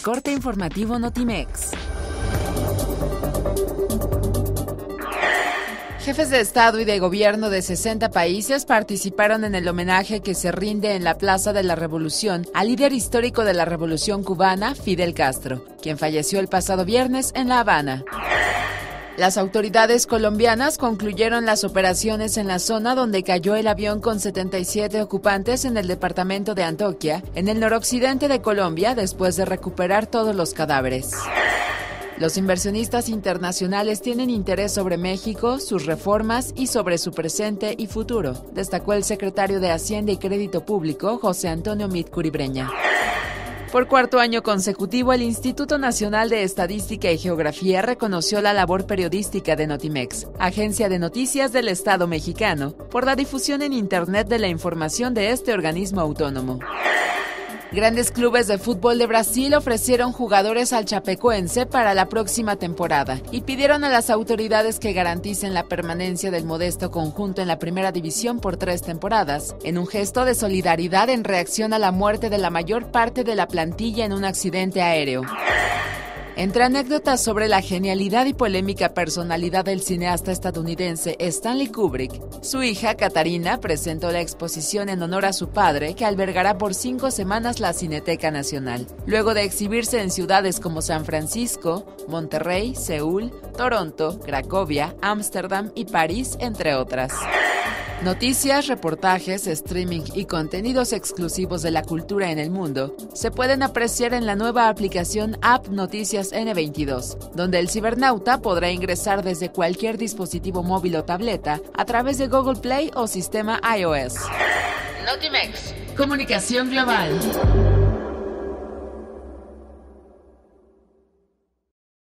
corte informativo Notimex. Jefes de Estado y de Gobierno de 60 países participaron en el homenaje que se rinde en la Plaza de la Revolución al líder histórico de la Revolución cubana, Fidel Castro, quien falleció el pasado viernes en La Habana. Las autoridades colombianas concluyeron las operaciones en la zona donde cayó el avión con 77 ocupantes en el departamento de Antioquia, en el noroccidente de Colombia, después de recuperar todos los cadáveres. Los inversionistas internacionales tienen interés sobre México, sus reformas y sobre su presente y futuro, destacó el secretario de Hacienda y Crédito Público, José Antonio Meade Curibreña. Por cuarto año consecutivo, el Instituto Nacional de Estadística y Geografía reconoció la labor periodística de Notimex, agencia de noticias del Estado mexicano, por la difusión en Internet de la información de este organismo autónomo. Grandes clubes de fútbol de Brasil ofrecieron jugadores al Chapecoense para la próxima temporada y pidieron a las autoridades que garanticen la permanencia del modesto conjunto en la primera división por 3 temporadas, en un gesto de solidaridad en reacción a la muerte de la mayor parte de la plantilla en un accidente aéreo. Entre anécdotas sobre la genialidad y polémica personalidad del cineasta estadounidense Stanley Kubrick, su hija Katarina presentó la exposición en honor a su padre, que albergará por 5 semanas la Cineteca Nacional, luego de exhibirse en ciudades como San Francisco, Monterrey, Seúl, Toronto, Cracovia, Ámsterdam y París, entre otras. Noticias, reportajes, streaming y contenidos exclusivos de la cultura en el mundo se pueden apreciar en la nueva aplicación App Noticias N22, donde el cibernauta podrá ingresar desde cualquier dispositivo móvil o tableta a través de Google Play o sistema iOS. Notimex. Comunicación global.